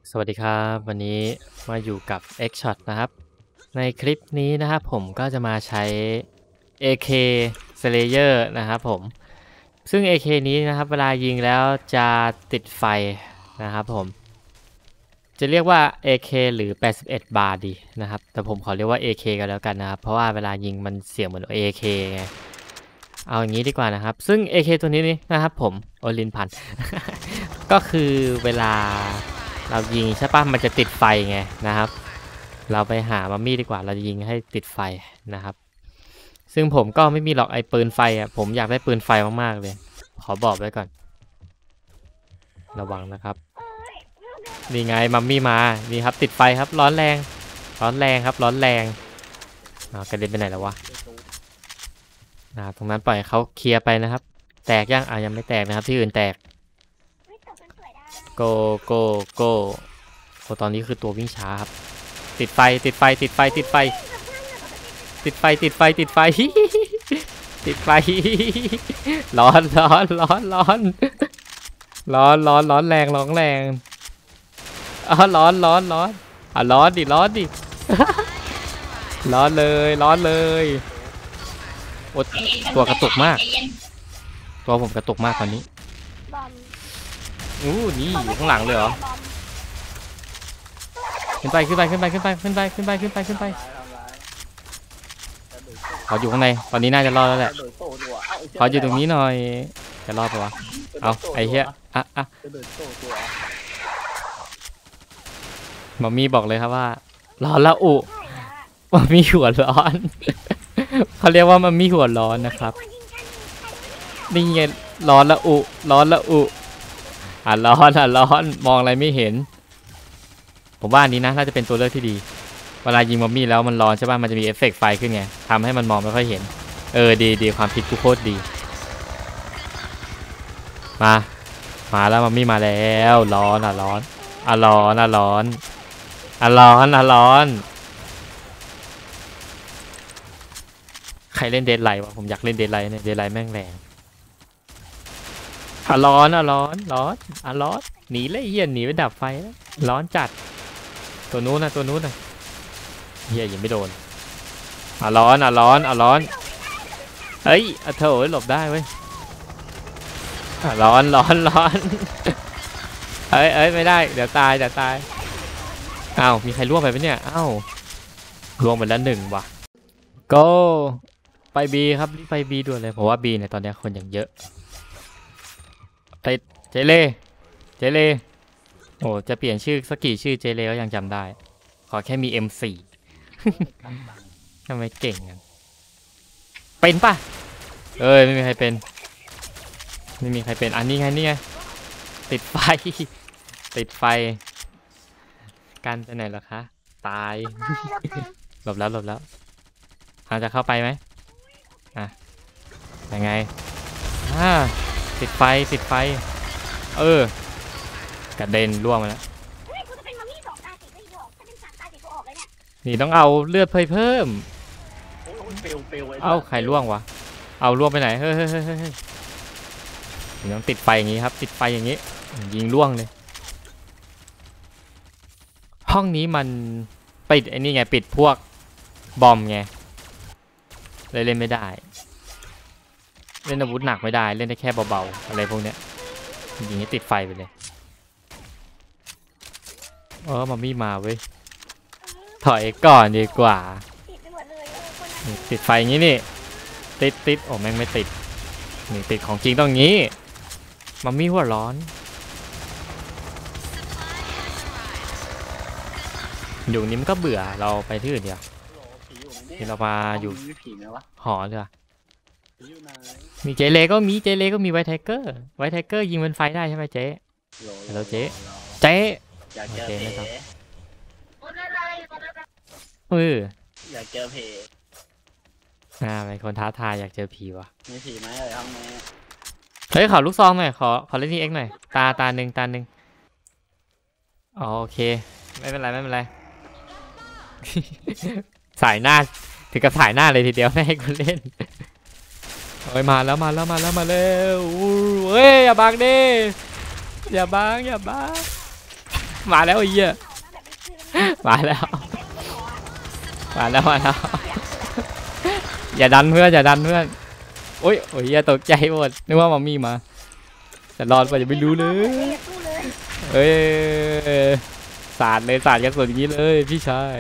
สวัสดีครับวันนี้มาอยู่กับ X-Shot นะครับในคลิปนี้นะครับผมก็จะมาใช้ AK Slayer นะครับผมซึ่ง AK นี้นะครับเวลายิงแล้วจะติดไฟนะครับผมจะเรียกว่า AK หรือ81 บาร์ดีนะครับแต่ผมขอเรียกว่า AK กันแล้วกันนะครับเพราะว่าเวลายิงมันเสียงเหมือน AK ไงเอาอย่างนี้ดีกว่านะครับซึ่ง AK ตัวนี้นี่นะครับผมโอลินพัน ก็คือเวลาเรายิงใช่ปะมันจะติดไฟไงนะครับเราไปหามัมมี่ดีกว่าเราจะยิงให้ติดไฟนะครับซึ่งผมก็ไม่มีหรอกไอ้ปืนไฟอ่ะผมอยากได้ปืนไฟมากๆเลยขอบอกไว้ก่อนระวังนะครับนี่ไงมัมมี่มานี่ครับติดไฟครับร้อนแรงครับร้อนแรงกระเด็นไปไหนแล้ววะตรงนั้นปล่อยเขาเคลียร์ไปนะครับแตกยังไม่แตกนะครับที่อื่นแตกโกโกโกตอนนี้คือตัววิ่งช้าครับติดไฟติดไฟติดไฟติดไฟติดไฟติดไฟติดไฟติดไฟร้อนร้อนร้อนร้อนร้อนร้อนร้อนแรงร้อนแรงร้อนร้อนร้อนร้อนดิร้อนดิร้อนเลยร้อนเลยโอ้ตัวกระตุกมากตัวผมกระตุกมากตอนนี้นี่อยู่ข้างหลังเลยเหรอขึ้นไปขึ้นไปขึ้นไปขึ้นไปขึ้นไปขึ้นไปขึ้นไปขึ้นไปขออยู่ข้างในตอนนี้น่าจะรอดแล้วแหละขออยู่ตรงนี้หน่อยจะรอดปะวะเอาไอ้เหี้ยมัมมี่บอกเลยครับว่าร้อนละอุมัมมี่หัวร้อนเขาเรียกว่ามัมมี่หัวร้อนนะครับนี่ไงร้อนละอุร้อนละอุร้อนร้อนมองอะไรไม่เห็นผมว่าอันนี้นะน่าจะเป็นตัวเลือกที่ดีเวลายิงมัมมี่แล้วมันร้อนใช่ป่ะมันจะมีเอฟเฟกต์ไฟขึ้นไงทำให้มันมองไม่ค่อยเห็นดีความคิดกูโคตรดีมาแล้วมัมมี่มาแล้วร้อนร้อนร้อนร้อนร้อนร้อนใครเล่นเดดไลท์วะผมอยากเล่นเดดไลท์เนี่ยเดดไลท์แม่งแรงร้อนร้อนร้อนร้อนหนีเลยเฮียหนีไปดับไฟแล้วร้อนจัดตัวนู้นนะเฮียยังไม่โดนร้อนร้อนร้อนเฮ้ยเธอหลบได้เว้ยร้อนร้อนร้อนเอ้ยไม่ได้เดี๋ยวตายอ้าวมีใครล่วงไปไหมเนี่ยอ้าวล่วงไปแล้ว1ว่ะก็ไปบีครับรีบไปบีด่วนเลยเพราะว่าบีเนี่ยตอนนี้คนอย่างเยอะไปเจเล่โอ้จะเปลี่ยนชื่อสักกี่ชื่อเจเล่ก็ยังจำได้ขอแค่มี M4 ทำไมเก่งกันเป็นป่ะไม่มีใครเป็นอันนี้ไงติดไฟกันไปไหนล่ะคะตายหลบแล้วจะเข้าไปไหมยังไงติดไฟกระเด็นล่วงมาแล้วนี่ต้องเอาเลือดเพิ่มใครล่วงวะล่วงไปไหนเฮ้ยต้องติดไฟอย่างนี้ครับติดไฟอย่างนี้ยิงล่วงเลยห้องนี้มันปิดไอ้นี่ไงปิดพวกบอมไงเลยเล่นไม่ได้เล่นอาวุธหนักไม่ได้เล่นได้แค่เบาๆอะไรพวกเนี้ยยิงให้ติดไฟไปเลยมัมมี่มาเว้ยถอยก่อนดีกว่าติดไฟอย่างนี้นี่ติดโอ้แม่งไม่ติดนี่ติดของจริงต้องงี้มัมมี่หัวร้อนอยู่นี้มันก็เบื่อเราไปที่อื่นเดียวที่เรามาอยู่หอเลยมีเจเลก็มีไวท์ไทเกอร์ยิงเป็นไฟได้ใช่ไหมเจ๊แล้วเจ๊โอเคไม่ต้องอยากเจอผีเป็นคนท้าทายอยากเจอผีวะมีผีไหมห้องนี้เฮ้ยขอลูกซองหน่อยขอเล่นนี่เอ็กหน่อยตาหนึ่งโอเคไม่เป็นไรสายหน้าถึงกับสายหน้าเลยทีเดียวไม่ให้กูเล่นมาแล้วเร็วเฮ้ยอย่าบังดิอย่าบังมาแล้วไอ้เหี้ยมาแล้วมาแล้วมาแล้วอย่าดันเพื่อนอย่าดันเพื่อนโอ้ยโอ้ยอย่าตกใจหมดนึกว่ามัมมี่มาแต่รอดไปจะไม่รู้เลยเอ้ยสาดเลยสาดกันส่วนอย่างนี้เลยพี่ชาย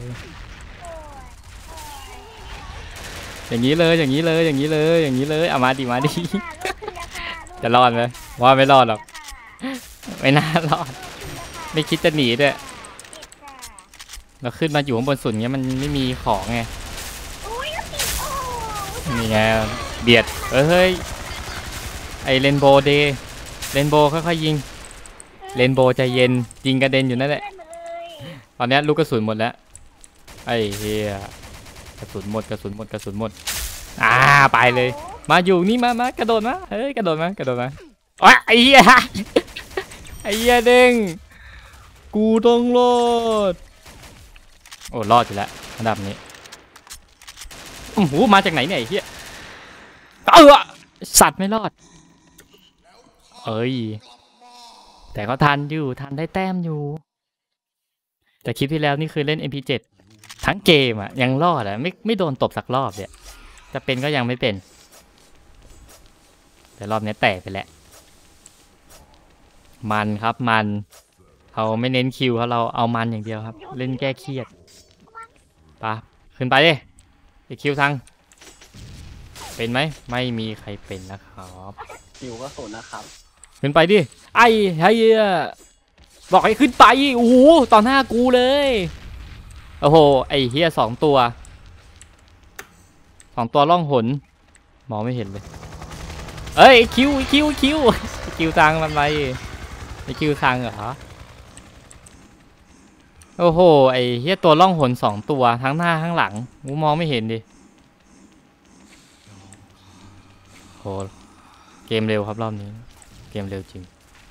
อย่างนี้เลยอย่างนี้เลยอย่างนี้เลยอย่างนี้เลยเอามาดิมาดิจะรอดไหมว่าไม่รอดหรอกไม่น่ารอดไม่คิดจะหนีด้วยเราขึ้นมาอยู่ข้างบนสุดเงี้ยมันไม่มีของไงนี่ไงเบียดเฮ้ยไอเรนโบว์เดย์เรนโบว์ค่อยๆยิงเรนโบว์ใจเย็นยิงกระเด็นอยู่นั่นแหละตอนนี้ลูกกระสุนหมดแล้วไอ้เฮียกระสุนหมดกระสุนหมดกระสุนหมดไปเลยมาอยู่นี่มากระโดดมาเฮ้ยกระโดดมากระโดดมาไอ้เฮียไอ้เฮียเด้งกูต้องรอดโอ้รอดอยู่แล้วระดับนี้โอ้โหมาจากไหนเนี่ยไอ้เฮียสัตว์ไม่รอดเอ้ยแต่ก็ทันอยู่ทันได้แต้มอยู่แต่คลิปที่แล้วนี่คือเล่น MP7 ทั้งเกมอ่ะยังรอดอ่ะไม่โดนตบสักรอบเนี่ยจะเป็นก็ยังไม่เป็นแต่รอบนี้แตกไปแล้วมันครับมันเขาไม่เน้นคิวเราเอามันอย่างเดียวครับเล่นแก้เครียดปะขึ้นไปดิไอคิวทางเป็นไหมไม่มีใครเป็นนะครับคิวก็ศูนย์นะครับขึ้นไปดิไอ้เฮียบอกให้ขึ้นไปโอ้โหต่อหน้ากูเลยโอ้โหไอ้เฮียสองตัวล่องหนมองไม่เห็นเลยเอ้ยคิวทางมันไปไอ้คิวทางเหรอโอ้โหไอ้เฮียตัวล่องหนสองตัวทั้งหน้าทั้งหลังกูมองไม่เห็นดิโหเกมเร็วครับรอบนี้เกมเร็วจริง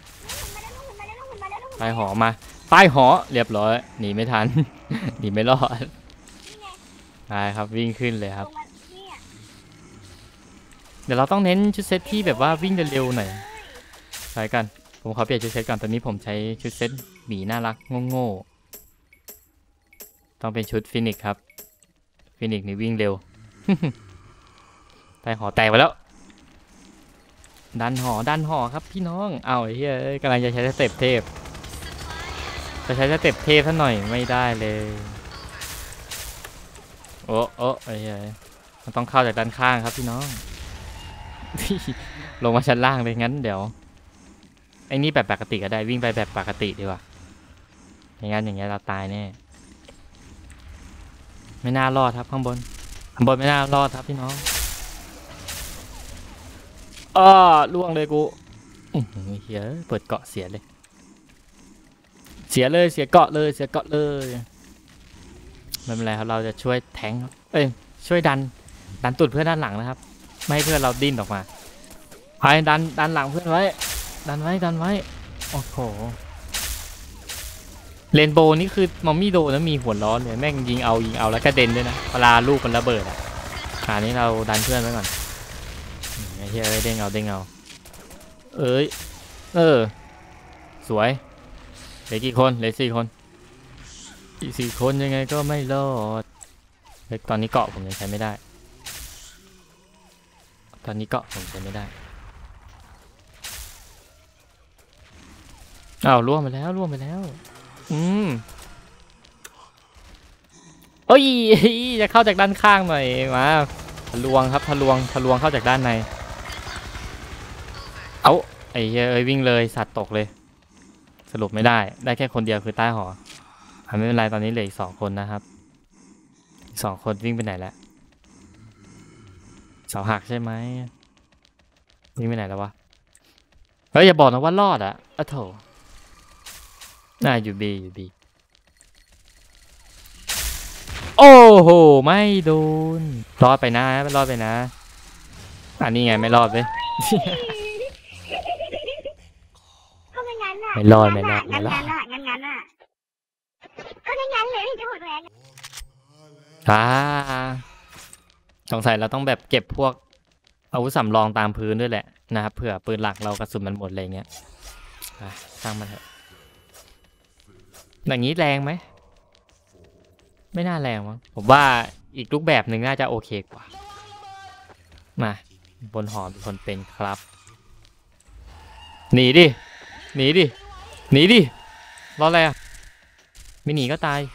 ไปหอมาใต้หอเรียบร้อยหนีไม่ทัน หนีไม่รอดได้ครับวิ่งขึ้นเลยครับเดี๋ยวเราต้องเน้นชุดเซตที่แบบว่าวิ่งเร็วๆหน่อยใช้กันผมขอเปลี่ยนชุดเซตก่อนตอนนี้ผมใช้ชุดเซตหมีน่ารักโง่ๆต้องเป็นชุดฟินิกครับฟินิกนี่วิ่งเร็ว ใต้หอแตกไปแล้วดันหอครับพี่น้องเอาไอ้เหี้ยกำลังจะใช้สเต็ปเทพจะใช้สเต็ปเทพท่านหน่อยไม่ได้เลยโอ้ไอ้เหี้ยมันต้องเข้าจากด้านข้างครับพี่น้อง ลงมาชั้นล่างเลยงั้นเดี๋ยวไอ้นี่แบบปกติก็ได้วิ่งไปแบบปกติดีกว่าอย่างงั้นอย่างเงี้ยเราตายแน่ไม่น่ารอดครับข้างบนไม่น่ารอดครับพี่น้องล่วงเลยกูเฮ้ยเปิดเกาะเสียเลยเสียเกาะเลยไม่เป็นไรครับเราจะช่วยแทงช่วยดันตุดเพื่อนด้านหลังนะครับไม่ให้เพื่อนเราดิ้นออกมาไปดันหลังเพื่อนไว้ดันไว้โอ้โหเรนโบว์นี่คือมัมมี่โดนะมีหัวร้อนเลยแม่งยิงเอาแล้วกระเด็นด้วยนะเวลาลูกมันระเบิดนี้เราดันเพื่อนไว้ก่อนไอ้เหี้ยเด้งเอาสวยเหลือกี่คนเหลือ4 คนอีก4 คนยังไงก็ไม่รอดตอนนี้เกาะผมยังใช้ไม่ได้ล่วงไปแล้วเอ้ยจะเข้าจากด้านข้างหน่อยมาทะลวงครับทะลวงเข้าจากด้านในไอ้เฮ้ยวิ่งเลยสัตว์ตกเลยสรุปไม่ได้แค่คนเดียวคือใต้หอไม่เป็นไรตอนนี้เหลืออีก2 คนนะครับ2 คนวิ่งไปไหนแล้วเสาหักใช่ไหมวิ่งไปไหนแล้ววะเฮ้ยอย่าบอกนะว่ารอดโถน่าอยู่บีโอ้โหไม่โดนรอดไปนะอันนี้ไงไม่รอดเลยไม่รอดงั้นอ่ะก็งั้นเลยที่จะพูดแรงสงสัยเราต้องแบบเก็บพวกอาวุธสำรองตามพื้นด้วยแหละนะครับเผื่อปืนหลักเรากระสุนมันหมดอะไรเงี้ยสร้างมันเถอะอย่างนี้แรงไหมไม่น่าแรงมั้งผมว่าอีกรูปแบบหนึ่งน่าจะโอเคกว่ามาบนหอมีคนเป็นครับหนีดิหนีดิหนีดิรออะไรอ่ะไม่หนีก็ตาย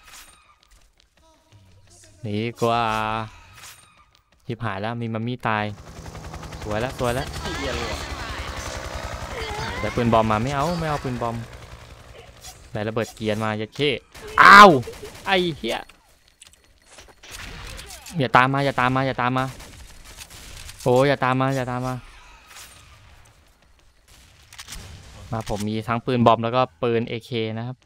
หนีกว่าชิบหายแล้วมีมัมมี่ตายสวยแล้วสวยแล้วไอ้เหี้ยเลยว่ะแต่ปืนบอมมาไม่เอาปืนบอมแต่ระเบิดเกียร์มาอย่าเข้อ้าวไอ้เหี้ยอย่าตามมาโอ้อย่าตามมาผมมีทั้งปืนบอมแล้วก็ปืน AK นะครับ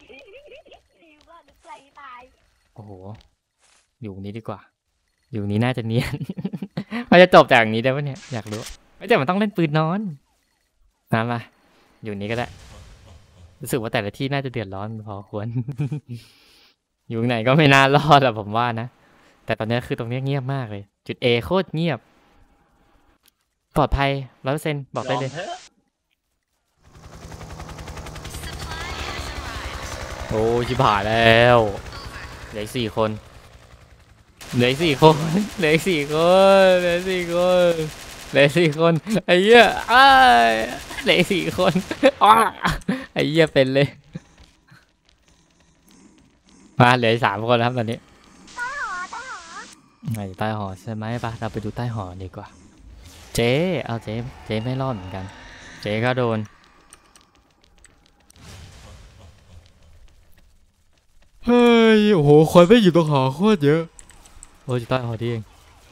โอ้โหอยู่นี้ดีกว่าอยู่นี้น่าจะเนียน มันจะจบจากอย่างนี้ได้ปะเนี่ยอยากรู้ไม่แต่มันต้องเล่นปืนนอนนะมาอยู่นี้ก็ได้รู้สึกว่าแต่ละที่น่าจะเดือดร้อนพอควร อยู่ไหนก็ไม่น่ารอดอะผมว่านะแต่ตอนนี้คือตรงนี้เงียบมากเลยจุด A โคตรเงียบปลอดภัย100%บอกได้เลยอมถอะโอ้ชิบหายแล้วเหลืออีก4 คนเหลืออีก4 คนเหลืออีก4 คนเหลือ4 คนเหลือ4 คนไอ้เหี้ยอ้ายเหลืออีก4 คนอ้าไอ้เหี้ยเป็นเลยมาเหลืออีก3 คนครับตอนนี้ไหนใต้หอใช่ไหมปะเราไปดูใต้หอดีกว่าเจ๊เอาเจ๊ไม่รอดเหมือนกันเจ๊ก็โดนเฮ้ยโอ้โหคนไม่อยู่ตรงหอโคตรเยอะโอ้ยใต้หอดีเอง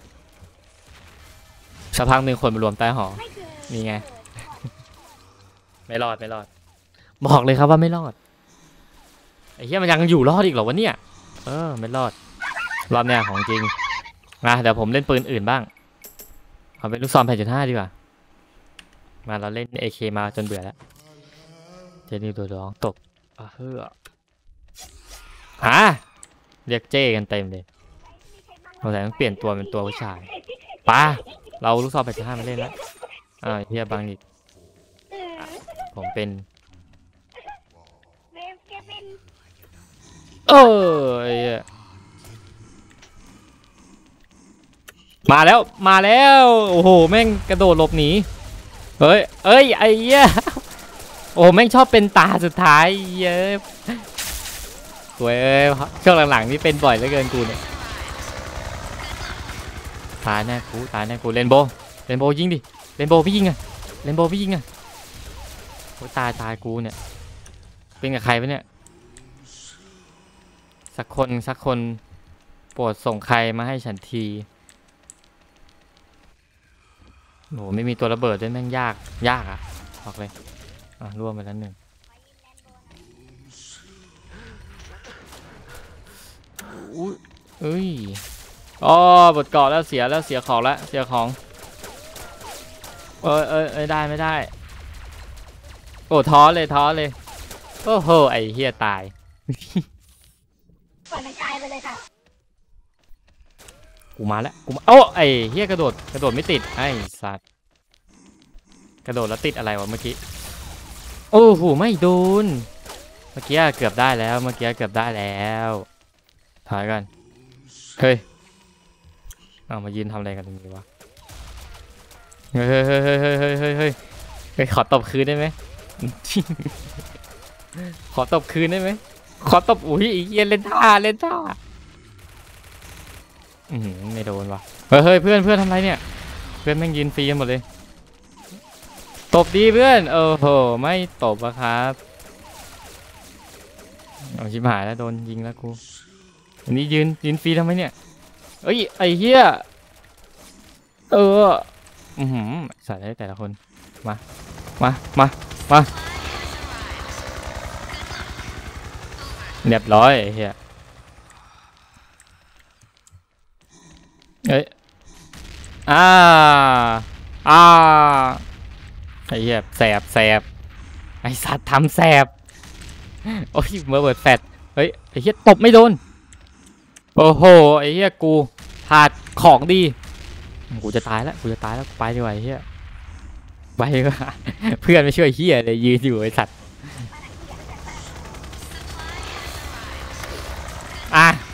สักพักหนึ่งคนมารวมใต้หอนี่ไงไม่รอดบอกเลยครับว่าไม่รอดไอ้เหี้ยมันยังอยู่รอดอีกเหรอวะเนี่ยไม่รอดรอบเนี้ยของจริงมาเดี๋ยวผมเล่นปืนอื่นบ้างเอาเป็นลูกซอง8.5ดีกว่ามาเราเล่น AK มาจนเบื่อแล้วเจนี่ตัวร้องตกเฮ้อเรียกเจ้กันเต็มเลยเราแต่ต้องเปลี่ยนตัวเป็นตัวผู้ชายป้าเราลูกซอง8.5มาเล่นแล้วเฮียบังอีกผมเป็นไอ้เหี้ยมาแล้วโอ้โหแม่งกระโดดหลบหนีเฮ้ยไอ้เหี้ยโอ้แม่งชอบเป็นตาสุดท้ายเย้สวยช่วงหลังๆนี่เป็นบ่อยเหลือเกินกูเนี่ยตายแน่กูเรนโบว์ยิงดิเรนโบว์พี่ยิงอ่ะโอ้ตายกูเนี่ยเป็นกับใครวะเนี่ยสักคนโปรดส่งใครมาให้ฉันทีโหไม่มีตัวระเบิดด้วยแม่งยากอ่ะบอกเลยร่วมไปแล้ว1อุ้ยบทเกาะแล้วเสียของแล้วเสียของได้ไม่ได้โอ้ท้อเลยโอ้โหไอ้เฮียตายปล่อยมันตายไปเลยค่ะกูมาไอ้เฮียกระโดดไม่ติดไอ้สัตว์กระโดดแล้วติดอะไรวะเมื่อกี้โอ้โหไม่โดนเมื่อกี้เกือบได้แล้วถอยกันเฮ้ยมายืนทำอะไรกันตรงนี้วะเฮ้ยขอตบคืนได้ไหม ขอตบคืนได้ไหมอุ้ยเฮียเล่นท่าไม่โดนวะเฮ้ยเพื่อนทำไรเนี่ยเพื่อนแม่งยืนฟรีกันหมดเลยตบดีเพื่อนโอ้โหไม่ตบอะครับเอาชิบหายแล้วโดนยิงแล้วกูอันนี้ยืนฟรีทำไมเนี่ยไอ้เหี้ยใส่ได้แต่ละคนมาเรียบร้อยไอ้เหี้ยไอ้เหี้ยแสบไอ้สัตว์ทำแสบโอ้ยเมื่อเปิดแฟดไอ้เหี้ยตบไม่โดนโอ้โหไอ้เหี้ยกูพลาดของดีกูจะตายแล้วไปดีกว่าไอ้เหี้ยไปก็ เพื่อนไม่ช่วยเหี้ยเลยยืนอยู่ไอ้สัตว์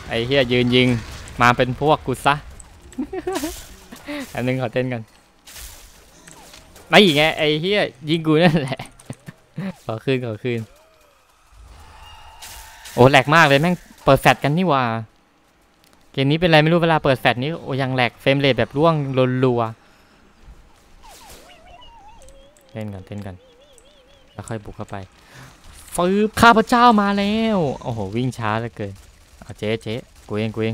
ไอ้เฮียยืนยิงมาเป็นพวกกูซะ อันนึงขอเต้นกันไม่ไงไอ้เฮียยิงกูนั่นแหละ ขอคืนโอ้แหลกมากเลยแม่งเปิดแฟลชกันนี่ว่าเกมนี้เป็นไรไม่รู้เวลาเปิดแฟลชนี้โอ้ยังแหลกเฟรมเรทแบบร่วงรัวๆเต้นกันแล้วค่อยบุกเข้าไปฟืบข้าพเจ้ามาแล้วโอ้โหวิ่งช้าเหลือเกินเอาเจ๊กูเองนี่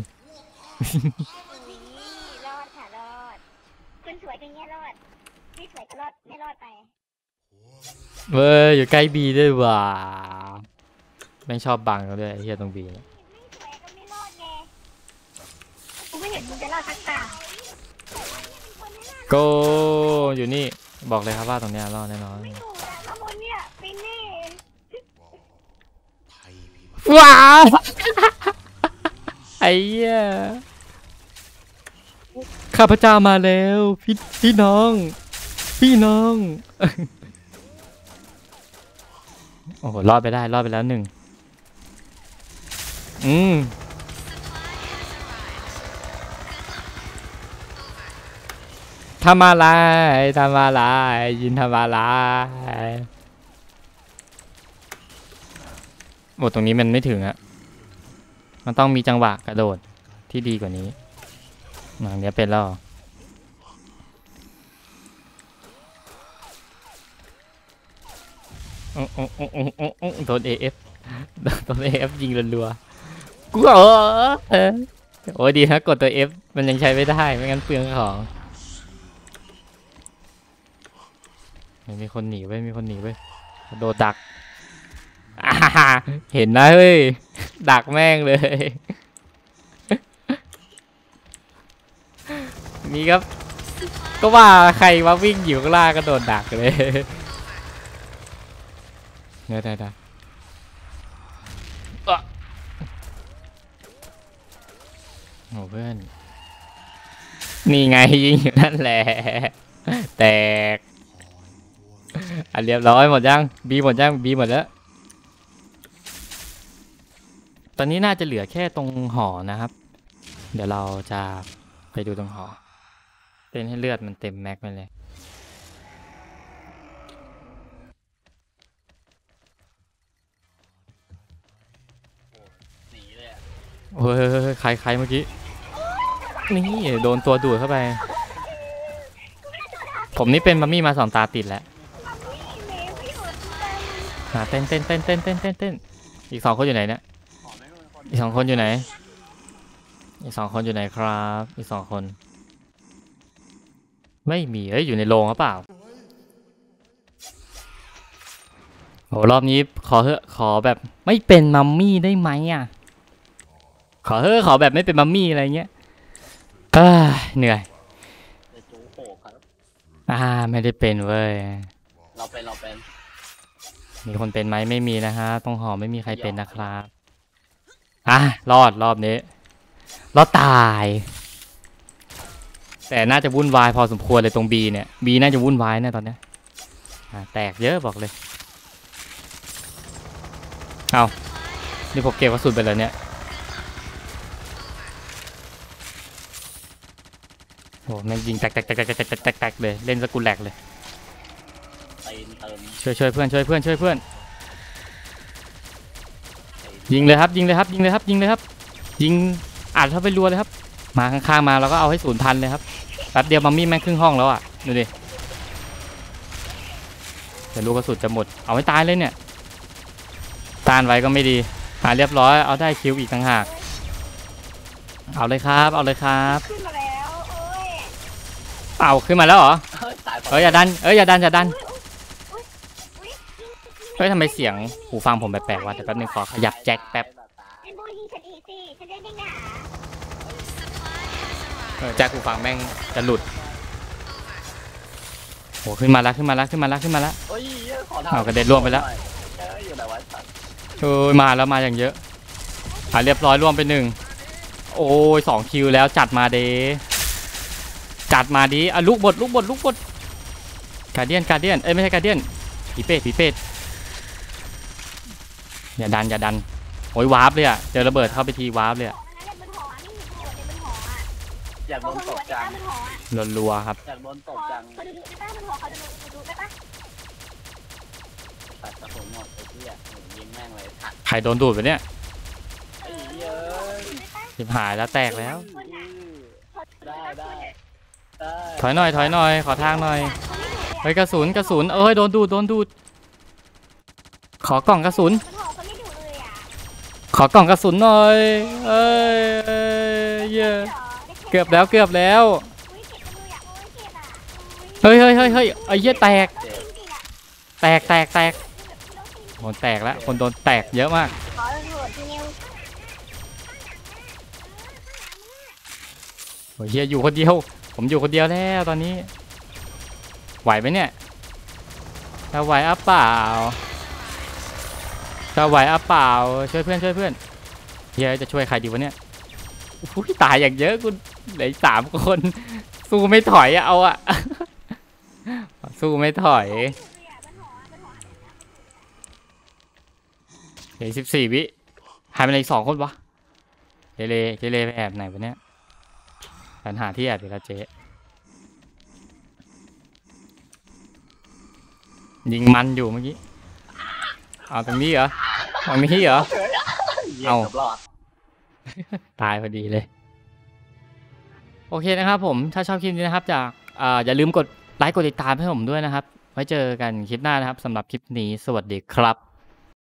รอดค่ะรอดคุณสวยอย่างเงี้ยรอดไม่สวยก็รอดไม่รอดไปเว้ยอยู่ใกล้บีด้วยว่ะไม่ชอบบังเขาด้วยไอ้เฮียตรงบีไม่สวยก็ไม่รอดไงกูไม่เห็นมึงจะรอดสักตาโกอยู่นี่บอกเลยครับว่าตรงเนี้ยรอดแน่นอนไม่ถูกอะข้างบนเนี่ยฟินนี่ว้าว ไอ้เหี้ยข้าพเจ้ามาแล้วพี่น้องโอ้โหรอดไปแล้วหนึ่งทำอะไรยินทำอะไรโอ้ตรงนี้มันไม่ถึงอะมันต้องมีจังหวะกระโดดที่ดีกว่านี้อย่างเนี้ยเป็นแล้วโดน AF โดน AF ยิงรัวๆกูโอ้ยดีนะกดตัว F มันยังใช้ไม่ได้ไม่งั้นเปลืองของมีคนหนีไว้โดดดักเห็นนะเฮ้ยดักแม่งเลยมีครับก็ว่าใครมาวิ่งอยู่ข้างล่างก็โดนดักเลยได้โอ้เพื่อนนี่ไงยิงอยู่นั่นแหละแตกเรียบร้อยหมดยังบีหมดแล้วตอนนี้น่าจะเหลือแค่ตรงหอนะครับ เดี๋ยวเราจะไปดูตรงหอเต้นให้เลือดมันเต็มแม็กไปเลยหนีเลยอะโอ้ยใครเมื่อกี้นี่โดนตัวดูดเข้าไปผมนี่เป็นมัมมี่มา2 ตาติดแล้วเต้นอีก2 คนอยู่ไหนเนี่ยอีก2 คนอยู่ไหนครับอีก2 คนไม่มีอยู่ในโรงหรือเปล่าโหรอบนี้ขอแบบไม่เป็นมัมมี่ได้ไหมอ่ะขอแบบไม่เป็นมัมมี่อะไรเงี้ยเหนื่อยเดี๋ยวจูโขกครับไม่ได้เป็นเว้ยเราเป็นมีคนเป็นไหมไม่มีนะฮะตรงหอไม่มีใครเป็นนะครับรอดรอบนี้รอดตายแต่น่าจะวุ่นวายพอสมควรเลยตรงบีเนี่ยบีน่าจะวุ่นวายเนี่ยตอนเนี้ยแตกเยอะบอกเลยเอานี่ผมเก็บกระสุนไปแล้วเนี่ยโอ้แม่งยิงแตกเลยเล่นสกุลแหลกเลยช่วยเพื่อนยิงเลยครับยิงอัดเข้าไปรัวเลยครับมาข้างๆมาแล้วก็เอาให้0,000เลยครับแป๊บเดียวมัมมี่แม่งครึ่งห้องแล้วอ่ะดูดิเดี๋ยวลูกกระสุนจะหมดเอาให้ตายเลยเนี่ยต้านไว้ก็ไม่ดีเรียบร้อยเอาได้คิวอีกต่างหากเอาเลยครับขึ้นมาแล้วขึ้นมาแล้วเหรออย่าดันอย่าดันอุ๊ยทำไมเสียงหูฟังผมแปลกๆวะแต่แป๊บนึงขอขยับแจ็คแป๊บไอ้โบยิงฉันอีกสิฉันได้ไม่หนาแจ็คหูฟังแม่งจะหลุดโหขึ้นมาแล้วโอ้ยขอทำเอากระเด็นร่วงไปแล้วอยู่ไหนวะสัตว์มาแล้วมาอย่างเยอะเรียบร้อยร่วงไป1โอ้ย2 คิวแล้วจัดมาดีลูกบดการเดียนไม่ใช่การเดียนผีเป็ดอย่าดันโอ้ยวาร์ปเลยอ่ะเจอระเบิดเข้าไปทีวาร์ปเลยอ่ะนั่นแหอยากโดเขานหัตวบในจังบ้านมันหออ่ะรัวๆครับอยากโดนตเขาบจังเขาดูได้ป่ะมันหอเขาดูได้ป่ะตัดกระสุนหมดไอ้เหี้ยยิงแม่งเลยถักใครโดนดูดไปเนี่ยไอ้เหี้ยสิบหายแล้วแตกแล้วได้ได้ได้ถอยหน่อยถอยหน่อยขอทางหน่อยเฮ้ยกระสุนเอ้ยโดนดูดขอกล่องกระสุนมันหอเขาไม่ดูเลยอ่ะขอกล่องกระสุนหน่อยเอ้ยเย้เกือบแล้วอุ้ยเจ็บจังเลยอ่ะอุ้ยเจ็บอ่ะเฮ้ยไอ้เหี้ยแตกจริงๆอ่ะแตกคนแตกแล้วคนโดนแตกเยอะมากขอตำรวจทีนิวโอ้ยเฮียอยู่คนเดียวผมอยู่คนเดียวแล้วตอนนี้ไหวไหมเนี่ยจะไหวอ่ะเปล่าช่วยเพื่อนเฮียจะช่วยใครดีวะเนี่ยอุ้ยตายอย่างเยอะกูเหลือ3 คนสู้ไม่ถอยอะเอาอะ สู้ไม่ถอยเหลือ14 วิหายไปไหนอีก2 คนวะเจเลไปแอบไหนวะเนี่ยปัญหาที่แอบอยู่แล้วเจ๊ยิงมันอยู่เมื่อกี้เอาตรงนี้เหรอเอากืบรอดตายพอดีเลยโอเคนะครับผมถ้าชอบคลิปนี้นะครับอย่าลืมกดไลค์กดติดตามให้ผมด้วยนะครับไว้เจอกันคลิปหน้านะครับสำหรับคลิปนี้สวัสดีครับ